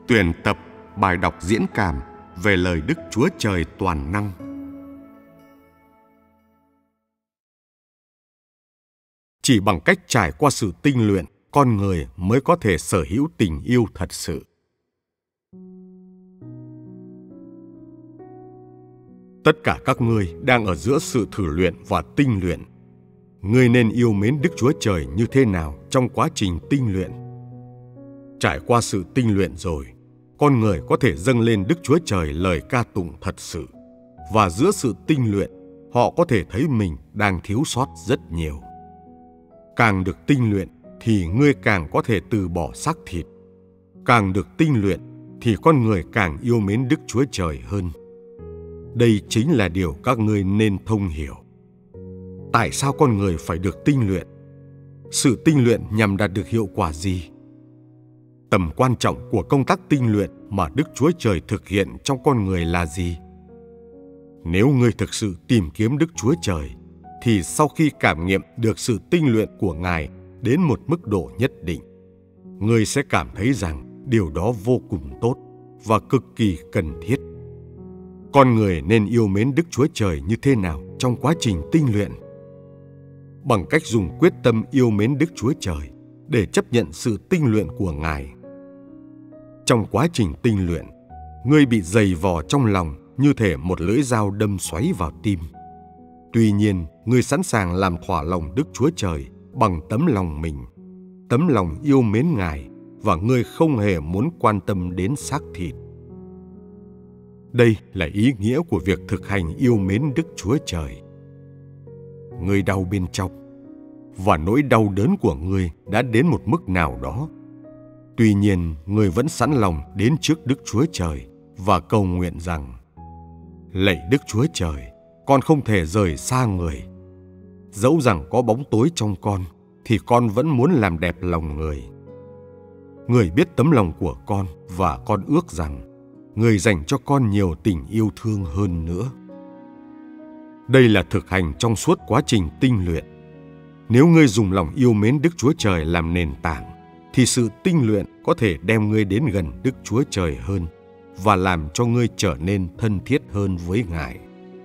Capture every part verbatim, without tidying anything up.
Tuyển tập bài đọc diễn cảm về lời Đức Chúa Trời toàn năng. Chỉ bằng cách trải qua sự tinh luyện, con người mới có thể sở hữu tình yêu thật sự. Tất cả các ngươi đang ở giữa sự thử luyện và tinh luyện. Ngươi nên yêu mến Đức Chúa Trời như thế nào trong quá trình tinh luyện? Trải qua sự tinh luyện rồi, con người có thể dâng lên Đức Chúa Trời lời ca tụng thật sự. Và giữa sự tinh luyện, họ có thể thấy mình đang thiếu sót rất nhiều. Càng được tinh luyện thì ngươi càng có thể từ bỏ xác thịt. Càng được tinh luyện thì con người càng yêu mến Đức Chúa Trời hơn. Đây chính là điều các ngươi nên thông hiểu. Tại sao con người phải được tinh luyện? Sự tinh luyện nhằm đạt được hiệu quả gì? Tầm quan trọng của công tác tinh luyện mà Đức Chúa Trời thực hiện trong con người là gì? Nếu ngươi thực sự tìm kiếm Đức Chúa Trời, thì sau khi cảm nghiệm được sự tinh luyện của Ngài đến một mức độ nhất định, ngươi sẽ cảm thấy rằng điều đó vô cùng tốt và cực kỳ cần thiết. Con người nên yêu mến Đức Chúa Trời như thế nào trong quá trình tinh luyện? Bằng cách dùng quyết tâm yêu mến Đức Chúa Trời để chấp nhận sự tinh luyện của Ngài. Trong quá trình tinh luyện, ngươi bị dày vò trong lòng như thể một lưỡi dao đâm xoáy vào tim. Tuy nhiên, ngươi sẵn sàng làm thỏa lòng Đức Chúa Trời bằng tấm lòng mình, tấm lòng yêu mến Ngài, và ngươi không hề muốn quan tâm đến xác thịt. Đây là ý nghĩa của việc thực hành yêu mến Đức Chúa Trời. Ngươi đau bên trong, và nỗi đau đớn của ngươi đã đến một mức nào đó. Tuy nhiên, ngươi vẫn sẵn lòng đến trước Đức Chúa Trời và cầu nguyện rằng: Lạy Đức Chúa Trời, con không thể rời xa người. Dẫu rằng có bóng tối trong con, thì con vẫn muốn làm đẹp lòng người. Người biết tấm lòng của con, và con ước rằng người dành cho con nhiều tình yêu thương hơn nữa. Đây là thực hành trong suốt quá trình tinh luyện. Nếu ngươi dùng lòng yêu mến Đức Chúa Trời làm nền tảng, thì sự tinh luyện có thể đem ngươi đến gần Đức Chúa Trời hơn và làm cho ngươi trở nên thân thiết hơn với Ngài.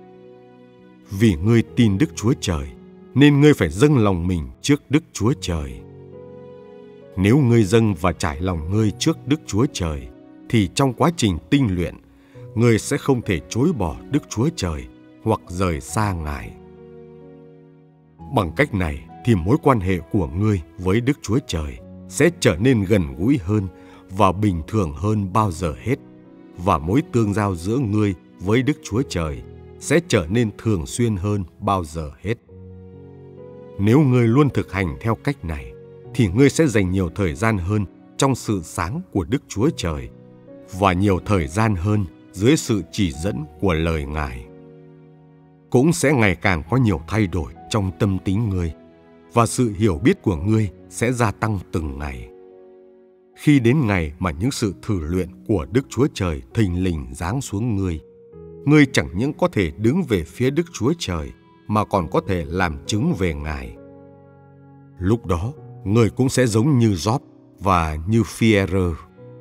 Vì ngươi tin Đức Chúa Trời, nên ngươi phải dâng lòng mình trước Đức Chúa Trời. Nếu ngươi dâng và trải lòng ngươi trước Đức Chúa Trời, thì trong quá trình tinh luyện, ngươi sẽ không thể chối bỏ Đức Chúa Trời hoặc rời xa Ngài. Bằng cách này thì mối quan hệ của ngươi với Đức Chúa Trời sẽ trở nên gần gũi hơn và bình thường hơn bao giờ hết, và mối tương giao giữa ngươi với Đức Chúa Trời sẽ trở nên thường xuyên hơn bao giờ hết. Nếu ngươi luôn thực hành theo cách này, thì ngươi sẽ dành nhiều thời gian hơn trong sự sáng của Đức Chúa Trời và nhiều thời gian hơn dưới sự chỉ dẫn của lời Ngài. Cũng sẽ ngày càng có nhiều thay đổi trong tâm tính ngươi, và sự hiểu biết của ngươi sẽ gia tăng từng ngày. Khi đến ngày mà những sự thử luyện của Đức Chúa Trời thình lình giáng xuống ngươi, ngươi chẳng những có thể đứng về phía Đức Chúa Trời, mà còn có thể làm chứng về Ngài. Lúc đó, ngươi cũng sẽ giống như Gióp và như Phi-e-rơ.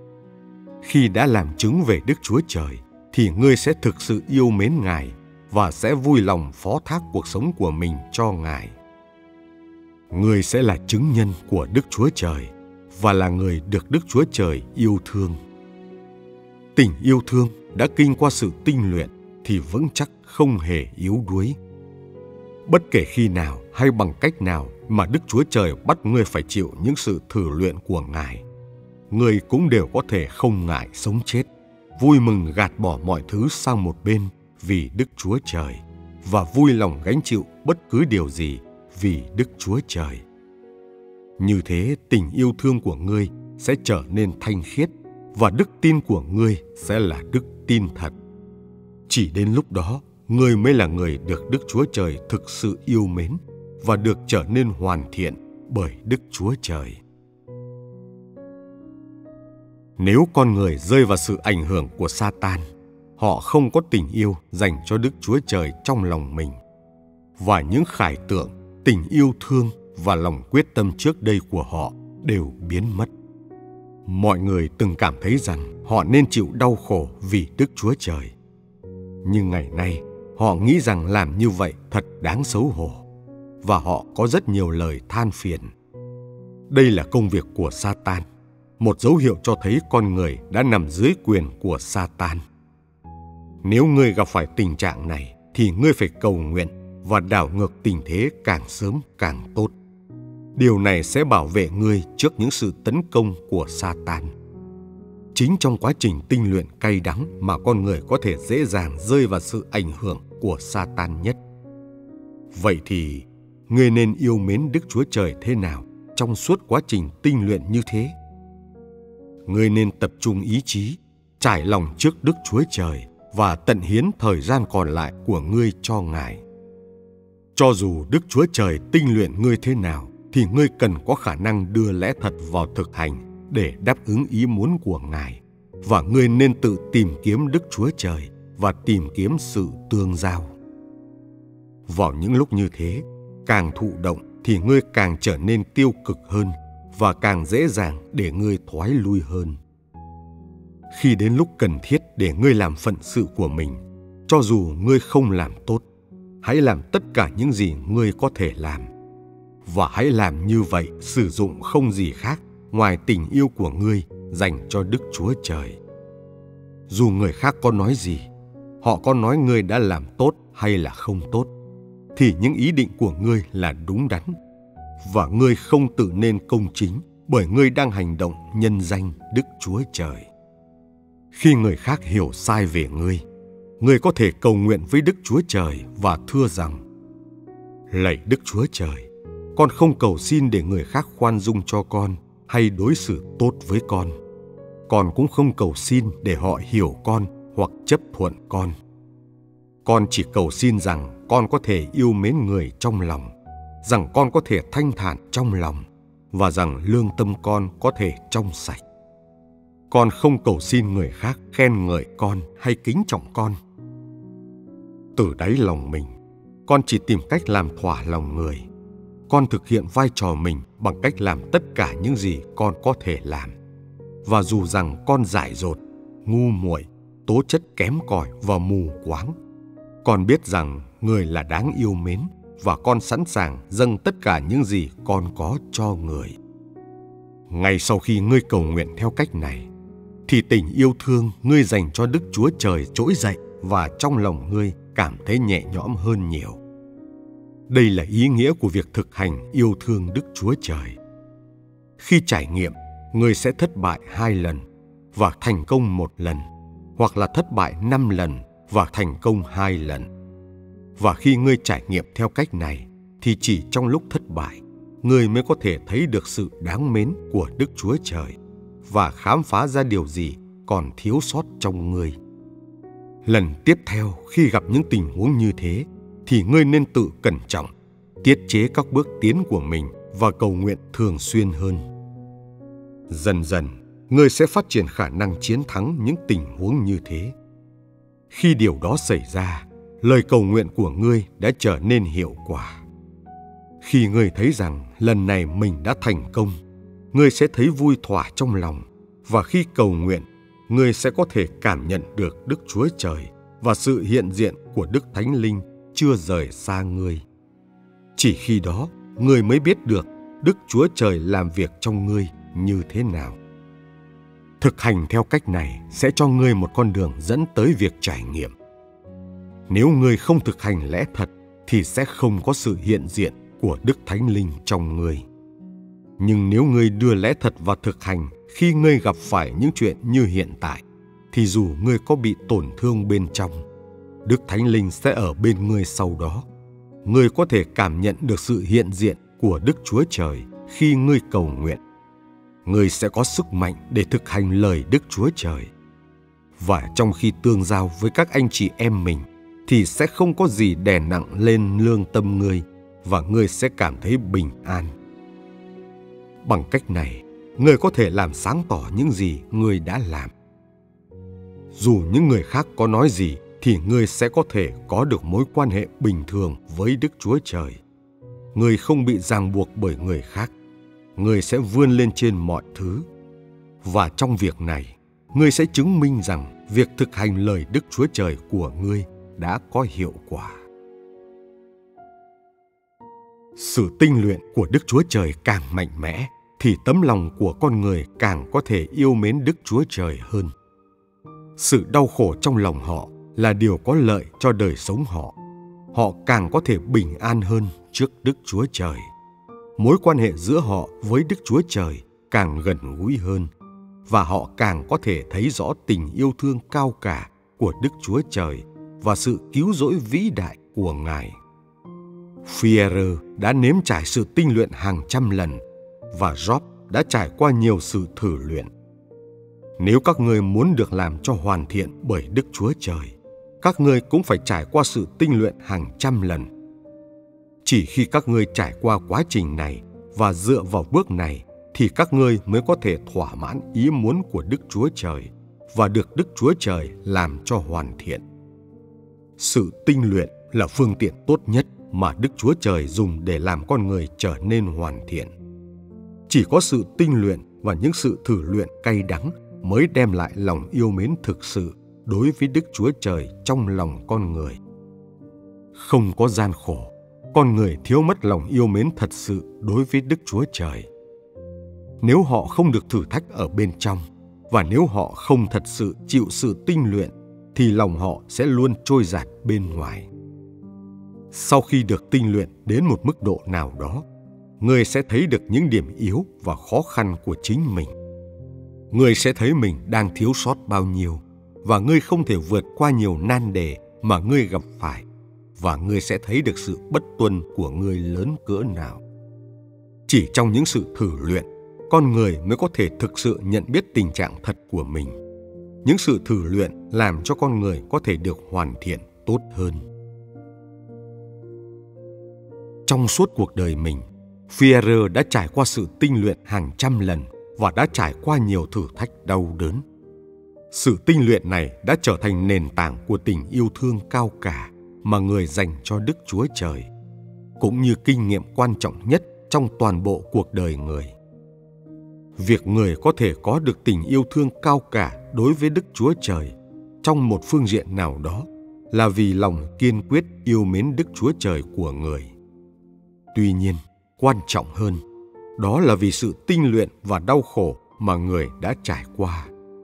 Khi đã làm chứng về Đức Chúa Trời, thì ngươi sẽ thực sự yêu mến Ngài và sẽ vui lòng phó thác cuộc sống của mình cho Ngài. Ngươi sẽ là chứng nhân của Đức Chúa Trời và là người được Đức Chúa Trời yêu thương. Tình yêu thương đã kinh qua sự tinh luyện thì vững chắc không hề yếu đuối. Bất kể khi nào hay bằng cách nào mà Đức Chúa Trời bắt ngươi phải chịu những sự thử luyện của Ngài, ngươi cũng đều có thể không ngại sống chết, vui mừng gạt bỏ mọi thứ sang một bên vì Đức Chúa Trời, và vui lòng gánh chịu bất cứ điều gì vì Đức Chúa Trời. Như thế, tình yêu thương của ngươi sẽ trở nên thanh khiết, và đức tin của ngươi sẽ là đức tin thật. Chỉ đến lúc đó, ngươi mới là người được Đức Chúa Trời thực sự yêu mến và được trở nên hoàn thiện bởi Đức Chúa Trời. Nếu con người rơi vào sự ảnh hưởng của Sa-tan, họ không có tình yêu dành cho Đức Chúa Trời trong lòng mình, và những khải tượng, tình yêu thương và lòng quyết tâm trước đây của họ đều biến mất. Mọi người từng cảm thấy rằng họ nên chịu đau khổ vì Đức Chúa Trời. Nhưng ngày nay, họ nghĩ rằng làm như vậy thật đáng xấu hổ, và họ có rất nhiều lời than phiền. Đây là công việc của Sa-tan, một dấu hiệu cho thấy con người đã nằm dưới quyền của Sa-tan. Nếu ngươi gặp phải tình trạng này, thì ngươi phải cầu nguyện và đảo ngược tình thế càng sớm càng tốt. Điều này sẽ bảo vệ ngươi trước những sự tấn công của Sa-tan. Chính trong quá trình tinh luyện cay đắng mà con người có thể dễ dàng rơi vào sự ảnh hưởng của Sa-tan nhất. Vậy thì, ngươi nên yêu mến Đức Chúa Trời thế nào trong suốt quá trình tinh luyện như thế? Ngươi nên tập trung ý chí, trải lòng trước Đức Chúa Trời và tận hiến thời gian còn lại của ngươi cho Ngài. Cho dù Đức Chúa Trời tinh luyện ngươi thế nào, thì ngươi cần có khả năng đưa lẽ thật vào thực hành để đáp ứng ý muốn của Ngài, và ngươi nên tự tìm kiếm Đức Chúa Trời và tìm kiếm sự tương giao. Vào những lúc như thế, càng thụ động thì ngươi càng trở nên tiêu cực hơn và càng dễ dàng để ngươi thoái lui hơn. Khi đến lúc cần thiết để ngươi làm phận sự của mình, cho dù ngươi không làm tốt, hãy làm tất cả những gì ngươi có thể làm. Và hãy làm như vậy sử dụng không gì khác ngoài tình yêu của ngươi dành cho Đức Chúa Trời. Dù người khác có nói gì, họ có nói ngươi đã làm tốt hay là không tốt, thì những ý định của ngươi là đúng đắn, và ngươi không tự nên công chính bởi ngươi đang hành động nhân danh Đức Chúa Trời. Khi người khác hiểu sai về ngươi, ngươi có thể cầu nguyện với Đức Chúa Trời và thưa rằng: Lạy Đức Chúa Trời, con không cầu xin để người khác khoan dung cho con hay đối xử tốt với con. Con cũng không cầu xin để họ hiểu con hoặc chấp thuận con. Con chỉ cầu xin rằng con có thể yêu mến người trong lòng, rằng con có thể thanh thản trong lòng, và rằng lương tâm con có thể trong sạch. Con không cầu xin người khác khen ngợi con hay kính trọng con. Từ đáy lòng mình, con chỉ tìm cách làm thỏa lòng người. Con thực hiện vai trò mình bằng cách làm tất cả những gì con có thể làm. Và dù rằng con dại dột, ngu muội, tố chất kém cỏi và mù quáng, con biết rằng người là đáng yêu mến, và con sẵn sàng dâng tất cả những gì con có cho người. Ngay sau khi ngươi cầu nguyện theo cách này, thì tình yêu thương ngươi dành cho Đức Chúa Trời trỗi dậy, và trong lòng ngươi cảm thấy nhẹ nhõm hơn nhiều. Đây là ý nghĩa của việc thực hành yêu thương Đức Chúa Trời. Khi trải nghiệm, ngươi sẽ thất bại hai lần và thành công một lần, hoặc là thất bại năm lần và thành công hai lần. Và khi ngươi trải nghiệm theo cách này, thì chỉ trong lúc thất bại, ngươi mới có thể thấy được sự đáng mến của Đức Chúa Trời và khám phá ra điều gì còn thiếu sót trong ngươi. Lần tiếp theo, khi gặp những tình huống như thế, thì ngươi nên tự cẩn trọng, tiết chế các bước tiến của mình và cầu nguyện thường xuyên hơn. Dần dần, ngươi sẽ phát triển khả năng chiến thắng những tình huống như thế. Khi điều đó xảy ra, lời cầu nguyện của ngươi đã trở nên hiệu quả. Khi ngươi thấy rằng lần này mình đã thành công, ngươi sẽ thấy vui thỏa trong lòng, và khi cầu nguyện, ngươi sẽ có thể cảm nhận được Đức Chúa Trời và sự hiện diện của Đức Thánh Linh chưa rời xa ngươi. Chỉ khi đó, ngươi mới biết được Đức Chúa Trời làm việc trong ngươi như thế nào. Thực hành theo cách này sẽ cho ngươi một con đường dẫn tới việc trải nghiệm. Nếu ngươi không thực hành lẽ thật, thì sẽ không có sự hiện diện của Đức Thánh Linh trong ngươi. Nhưng nếu ngươi đưa lẽ thật vào thực hành khi ngươi gặp phải những chuyện như hiện tại, thì dù ngươi có bị tổn thương bên trong, Đức Thánh Linh sẽ ở bên ngươi sau đó. Ngươi có thể cảm nhận được sự hiện diện của Đức Chúa Trời khi ngươi cầu nguyện. Ngươi sẽ có sức mạnh để thực hành lời Đức Chúa Trời. Và trong khi tương giao với các anh chị em mình, thì sẽ không có gì đè nặng lên lương tâm ngươi, và ngươi sẽ cảm thấy bình an. Bằng cách này, ngươi có thể làm sáng tỏ những gì ngươi đã làm. Dù những người khác có nói gì, thì ngươi sẽ có thể có được mối quan hệ bình thường với Đức Chúa Trời. Ngươi không bị ràng buộc bởi người khác. Ngươi sẽ vươn lên trên mọi thứ. Và trong việc này, ngươi sẽ chứng minh rằng việc thực hành lời Đức Chúa Trời của ngươi đã có hiệu quả. Sự tinh luyện của Đức Chúa Trời càng mạnh mẽ, thì tấm lòng của con người càng có thể yêu mến Đức Chúa Trời hơn. Sự đau khổ trong lòng họ là điều có lợi cho đời sống họ. Họ càng có thể bình an hơn trước Đức Chúa Trời. Mối quan hệ giữa họ với Đức Chúa Trời càng gần gũi hơn, và họ càng có thể thấy rõ tình yêu thương cao cả của Đức Chúa Trời và sự cứu rỗi vĩ đại của Ngài. Phi-e-rơ đã nếm trải sự tinh luyện hàng trăm lần, và Job đã trải qua nhiều sự thử luyện. Nếu các ngươi muốn được làm cho hoàn thiện bởi Đức Chúa Trời, các ngươi cũng phải trải qua sự tinh luyện hàng trăm lần. Chỉ khi các ngươi trải qua quá trình này và dựa vào bước này, thì các ngươi mới có thể thỏa mãn ý muốn của Đức Chúa Trời và được Đức Chúa Trời làm cho hoàn thiện. Sự tinh luyện là phương tiện tốt nhất mà Đức Chúa Trời dùng để làm con người trở nên hoàn thiện. Chỉ có sự tinh luyện và những sự thử luyện cay đắng mới đem lại lòng yêu mến thực sự đối với Đức Chúa Trời trong lòng con người. Không có gian khổ, con người thiếu mất lòng yêu mến thật sự đối với Đức Chúa Trời. Nếu họ không được thử thách ở bên trong, và nếu họ không thật sự chịu sự tinh luyện, thì lòng họ sẽ luôn trôi dạt bên ngoài. Sau khi được tinh luyện đến một mức độ nào đó, người sẽ thấy được những điểm yếu và khó khăn của chính mình. Người sẽ thấy mình đang thiếu sót bao nhiêu, và ngươi không thể vượt qua nhiều nan đề mà ngươi gặp phải, và ngươi sẽ thấy được sự bất tuân của ngươi lớn cỡ nào. Chỉ trong những sự thử luyện, con người mới có thể thực sự nhận biết tình trạng thật của mình. Những sự thử luyện làm cho con người có thể được hoàn thiện tốt hơn. Trong suốt cuộc đời mình, Phi-e-rơ đã trải qua sự tinh luyện hàng trăm lần và đã trải qua nhiều thử thách đau đớn. Sự tinh luyện này đã trở thành nền tảng của tình yêu thương cao cả mà người dành cho Đức Chúa Trời, cũng như kinh nghiệm quan trọng nhất trong toàn bộ cuộc đời người. Việc người có thể có được tình yêu thương cao cả đối với Đức Chúa Trời trong một phương diện nào đó là vì lòng kiên quyết yêu mến Đức Chúa Trời của người. Tuy nhiên, quan trọng hơn, đó là vì sự tinh luyện và đau khổ mà người đã trải qua.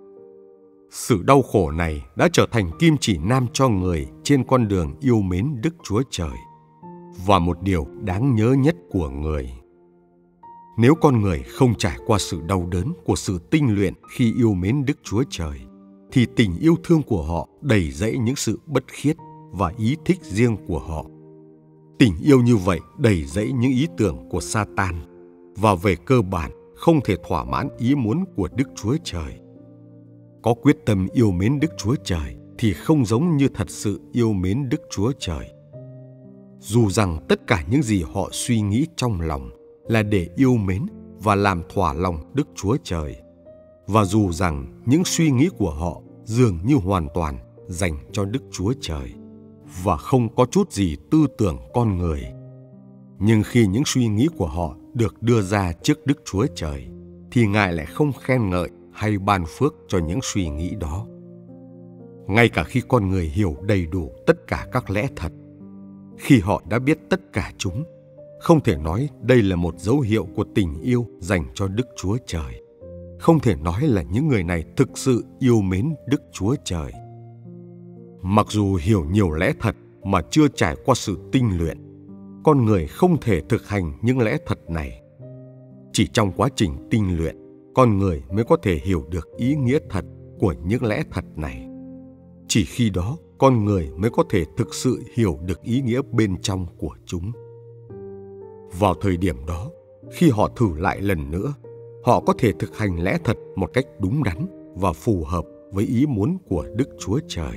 Sự đau khổ này đã trở thành kim chỉ nam cho người trên con đường yêu mến Đức Chúa Trời, và một điều đáng nhớ nhất của người. Nếu con người không trải qua sự đau đớn của sự tinh luyện khi yêu mến Đức Chúa Trời, thì tình yêu thương của họ đầy dẫy những sự bất khiết và ý thích riêng của họ. Tình yêu như vậy đầy dẫy những ý tưởng của Sa-tan, và về cơ bản không thể thỏa mãn ý muốn của Đức Chúa Trời. Có quyết tâm yêu mến Đức Chúa Trời thì không giống như thật sự yêu mến Đức Chúa Trời. Dù rằng tất cả những gì họ suy nghĩ trong lòng là để yêu mến và làm thỏa lòng Đức Chúa Trời, và dù rằng những suy nghĩ của họ dường như hoàn toàn dành cho Đức Chúa Trời và không có chút gì tư tưởng con người, nhưng khi những suy nghĩ của họ được đưa ra trước Đức Chúa Trời, thì Ngài lại không khen ngợi hay ban phước cho những suy nghĩ đó. Ngay cả khi con người hiểu đầy đủ tất cả các lẽ thật, khi họ đã biết tất cả chúng, không thể nói đây là một dấu hiệu của tình yêu dành cho Đức Chúa Trời. Không thể nói là những người này thực sự yêu mến Đức Chúa Trời. Mặc dù hiểu nhiều lẽ thật mà chưa trải qua sự tinh luyện, con người không thể thực hành những lẽ thật này. Chỉ trong quá trình tinh luyện, con người mới có thể hiểu được ý nghĩa thật của những lẽ thật này. Chỉ khi đó, con người mới có thể thực sự hiểu được ý nghĩa bên trong của chúng. Vào thời điểm đó, khi họ thử lại lần nữa, họ có thể thực hành lẽ thật một cách đúng đắn và phù hợp với ý muốn của Đức Chúa Trời.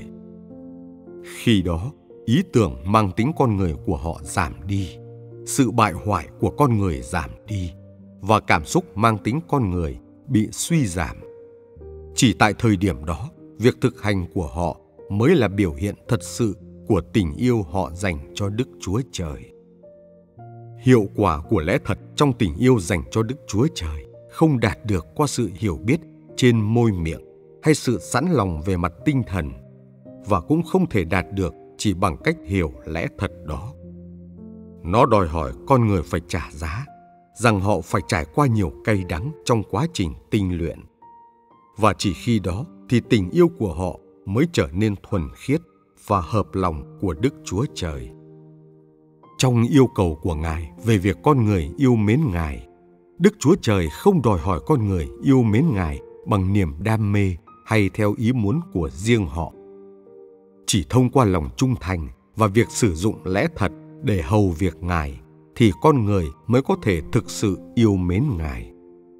Khi đó, ý tưởng mang tính con người của họ giảm đi, sự bại hoại của con người giảm đi, và cảm xúc mang tính con người bị suy giảm. Chỉ tại thời điểm đó, việc thực hành của họ mới là biểu hiện thật sự của tình yêu họ dành cho Đức Chúa Trời. Hiệu quả của lẽ thật trong tình yêu dành cho Đức Chúa Trời không đạt được qua sự hiểu biết trên môi miệng hay sự sẵn lòng về mặt tinh thần, và cũng không thể đạt được chỉ bằng cách hiểu lẽ thật đó. Nó đòi hỏi con người phải trả giá, rằng họ phải trải qua nhiều cay đắng trong quá trình tinh luyện. Và chỉ khi đó thì tình yêu của họ mới trở nên thuần khiết và hợp lòng của Đức Chúa Trời. Trong yêu cầu của Ngài về việc con người yêu mến Ngài, Đức Chúa Trời không đòi hỏi con người yêu mến Ngài bằng niềm đam mê hay theo ý muốn của riêng họ. Chỉ thông qua lòng trung thành và việc sử dụng lẽ thật để hầu việc Ngài thì con người mới có thể thực sự yêu mến Ngài.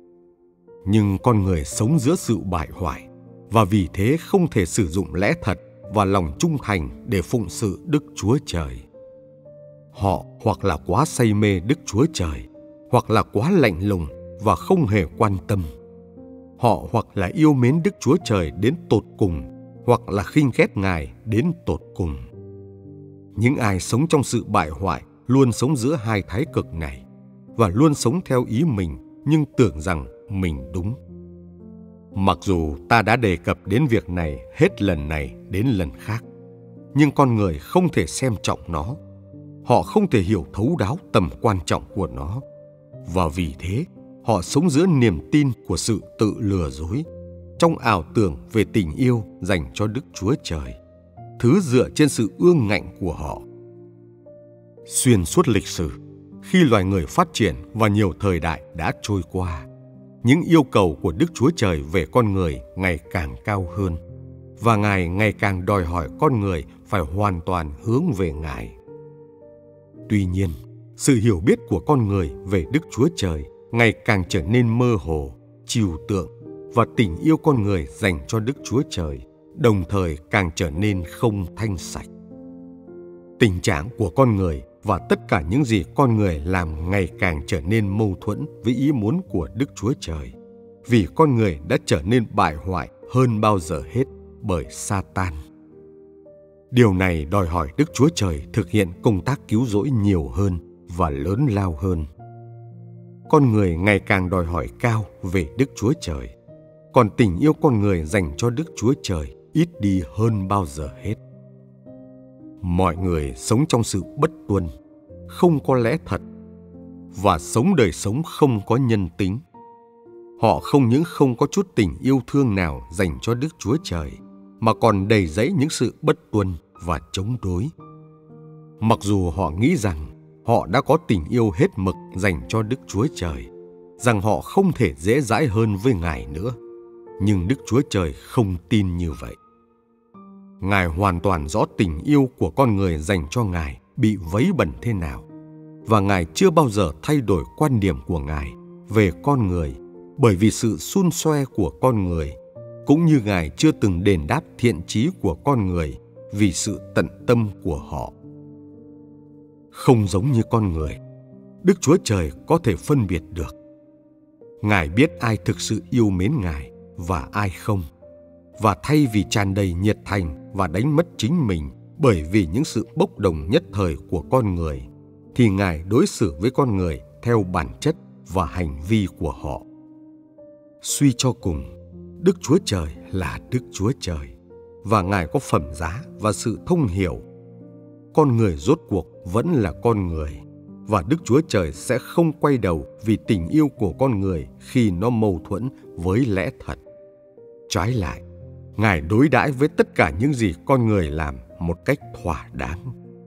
Nhưng con người sống giữa sự bại hoại và vì thế không thể sử dụng lẽ thật và lòng trung thành để phụng sự Đức Chúa Trời. Họ hoặc là quá say mê Đức Chúa Trời, hoặc là quá lạnh lùng và không hề quan tâm. Họ hoặc là yêu mến Đức Chúa Trời đến tột cùng, hoặc là khinh ghét Ngài đến tột cùng. Những ai sống trong sự bại hoại luôn sống giữa hai thái cực này và luôn sống theo ý mình nhưng tưởng rằng mình đúng. Mặc dù ta đã đề cập đến việc này hết lần này đến lần khác, nhưng con người không thể xem trọng nó. Họ không thể hiểu thấu đáo tầm quan trọng của nó. Và vì thế, họ sống giữa niềm tin của sự tự lừa dối, trong ảo tưởng về tình yêu dành cho Đức Chúa Trời, thứ dựa trên sự ương ngạnh của họ. Xuyên suốt lịch sử, khi loài người phát triển và nhiều thời đại đã trôi qua, những yêu cầu của Đức Chúa Trời về con người ngày càng cao hơn, và Ngài ngày càng đòi hỏi con người phải hoàn toàn hướng về Ngài. Tuy nhiên, sự hiểu biết của con người về Đức Chúa Trời ngày càng trở nên mơ hồ, trừu tượng, và tình yêu con người dành cho Đức Chúa Trời đồng thời càng trở nên không thanh sạch. Tình trạng của con người và tất cả những gì con người làm ngày càng trở nên mâu thuẫn với ý muốn của Đức Chúa Trời, vì con người đã trở nên bại hoại hơn bao giờ hết bởi Sa-tan. Điều này đòi hỏi Đức Chúa Trời thực hiện công tác cứu rỗi nhiều hơn và lớn lao hơn. Con người ngày càng đòi hỏi cao về Đức Chúa Trời, còn tình yêu con người dành cho Đức Chúa Trời ít đi hơn bao giờ hết. Mọi người sống trong sự bất tuân, không có lẽ thật, và sống đời sống không có nhân tính. Họ không những không có chút tình yêu thương nào dành cho Đức Chúa Trời, mà còn đầy dẫy những sự bất tuân và chống đối. Mặc dù họ nghĩ rằng họ đã có tình yêu hết mực dành cho Đức Chúa Trời, rằng họ không thể dễ dãi hơn với Ngài nữa, nhưng Đức Chúa Trời không tin như vậy. Ngài hoàn toàn rõ tình yêu của con người dành cho Ngài bị vấy bẩn thế nào, và Ngài chưa bao giờ thay đổi quan điểm của Ngài về con người bởi vì sự xun xoe của con người, cũng như Ngài chưa từng đền đáp thiện chí của con người vì sự tận tâm của họ. Không giống như con người, Đức Chúa Trời có thể phân biệt được. Ngài biết ai thực sự yêu mến Ngài và ai không, và thay vì tràn đầy nhiệt thành và đánh mất chính mình bởi vì những sự bốc đồng nhất thời của con người, thì Ngài đối xử với con người theo bản chất và hành vi của họ. Suy cho cùng, Đức Chúa Trời là Đức Chúa Trời, và Ngài có phẩm giá và sự thông hiểu. Con người rốt cuộc vẫn là con người, và Đức Chúa Trời sẽ không quay đầu vì tình yêu của con người khi nó mâu thuẫn với lẽ thật. Trái lại, Ngài đối đãi với tất cả những gì con người làm một cách thỏa đáng.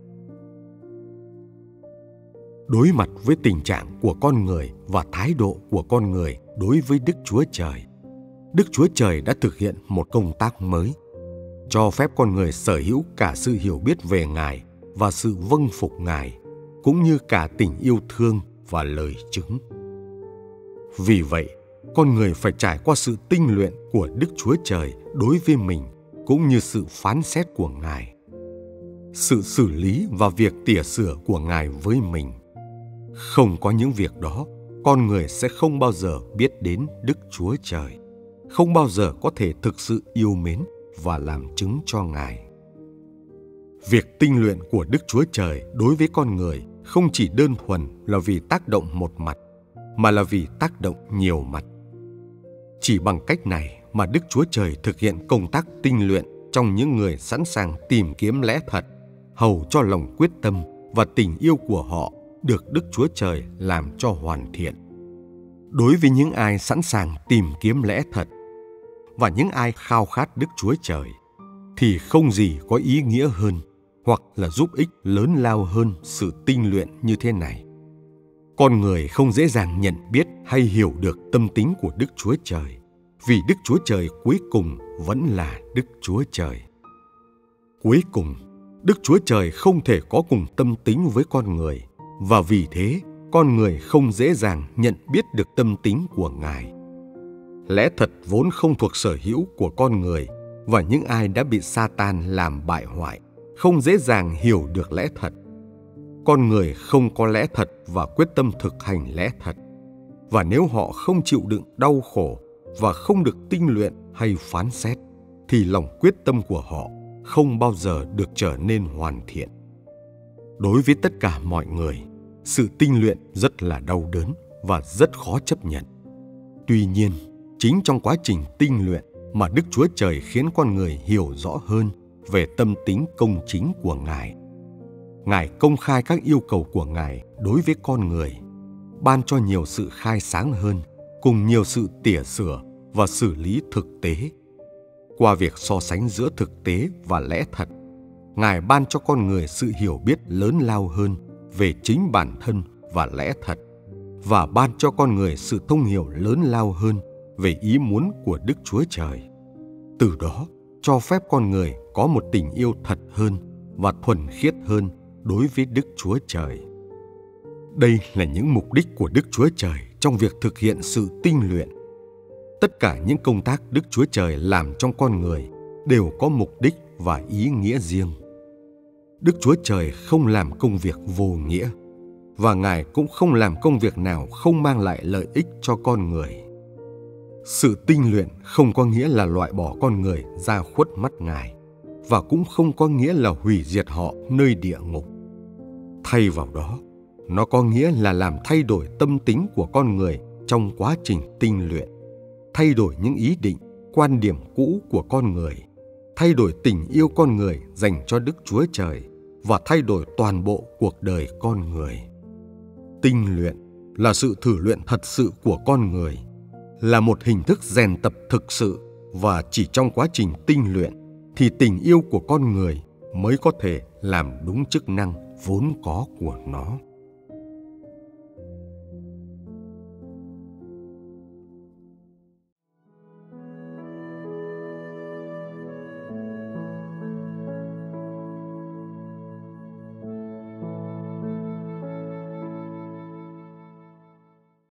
Đối mặt với tình trạng của con người và thái độ của con người đối với Đức Chúa Trời, Đức Chúa Trời đã thực hiện một công tác mới, cho phép con người sở hữu cả sự hiểu biết về Ngài và sự vâng phục Ngài, cũng như cả tình yêu thương và lời chứng. Vì vậy, con người phải trải qua sự tinh luyện của Đức Chúa Trời đối với mình, cũng như sự phán xét của Ngài, sự xử lý và việc tỉa sửa của Ngài với mình. Không có những việc đó, con người sẽ không bao giờ biết đến Đức Chúa Trời, không bao giờ có thể thực sự yêu mến và làm chứng cho Ngài. Việc tinh luyện của Đức Chúa Trời đối với con người không chỉ đơn thuần là vì tác động một mặt, mà là vì tác động nhiều mặt. Chỉ bằng cách này mà Đức Chúa Trời thực hiện công tác tinh luyện trong những người sẵn sàng tìm kiếm lẽ thật, hầu cho lòng quyết tâm và tình yêu của họ được Đức Chúa Trời làm cho hoàn thiện. Đối với những ai sẵn sàng tìm kiếm lẽ thật và những ai khao khát Đức Chúa Trời, thì không gì có ý nghĩa hơn hoặc là giúp ích lớn lao hơn sự tinh luyện như thế này. Con người không dễ dàng nhận biết hay hiểu được tâm tính của Đức Chúa Trời, vì Đức Chúa Trời cuối cùng vẫn là Đức Chúa Trời. Cuối cùng, Đức Chúa Trời không thể có cùng tâm tính với con người, và vì thế, con người không dễ dàng nhận biết được tâm tính của Ngài. Lẽ thật vốn không thuộc sở hữu của con người, và những ai đã bị Sa-tan làm bại hoại không dễ dàng hiểu được lẽ thật. Con người không có lẽ thật và quyết tâm thực hành lẽ thật. Và nếu họ không chịu đựng đau khổ và không được tinh luyện hay phán xét, thì lòng quyết tâm của họ không bao giờ được trở nên hoàn thiện. Đối với tất cả mọi người, sự tinh luyện rất là đau đớn và rất khó chấp nhận. Tuy nhiên, chính trong quá trình tinh luyện mà Đức Chúa Trời khiến con người hiểu rõ hơn về tâm tính công chính của Ngài. Ngài công khai các yêu cầu của Ngài đối với con người, ban cho nhiều sự khai sáng hơn, cùng nhiều sự tỉa sửa và xử lý thực tế. Qua việc so sánh giữa thực tế và lẽ thật, Ngài ban cho con người sự hiểu biết lớn lao hơn về chính bản thân và lẽ thật, và ban cho con người sự thông hiểu lớn lao hơn về ý muốn của Đức Chúa Trời. Từ đó, cho phép con người có một tình yêu thật hơn và thuần khiết hơn đối với Đức Chúa Trời. Đây là những mục đích của Đức Chúa Trời trong việc thực hiện sự tinh luyện. Tất cả những công tác Đức Chúa Trời làm trong con người đều có mục đích và ý nghĩa riêng. Đức Chúa Trời không làm công việc vô nghĩa, và Ngài cũng không làm công việc nào không mang lại lợi ích cho con người. Sự tinh luyện không có nghĩa là loại bỏ con người ra khuất mắt Ngài, và cũng không có nghĩa là hủy diệt họ nơi địa ngục. Thay vào đó, nó có nghĩa là làm thay đổi tâm tính của con người trong quá trình tinh luyện, thay đổi những ý định, quan điểm cũ của con người, thay đổi tình yêu con người dành cho Đức Chúa Trời và thay đổi toàn bộ cuộc đời con người. Tinh luyện là sự thử luyện thật sự của con người, là một hình thức rèn tập thực sự, và chỉ trong quá trình tinh luyện thì tình yêu của con người mới có thể làm đúng chức năng vốn có của nó.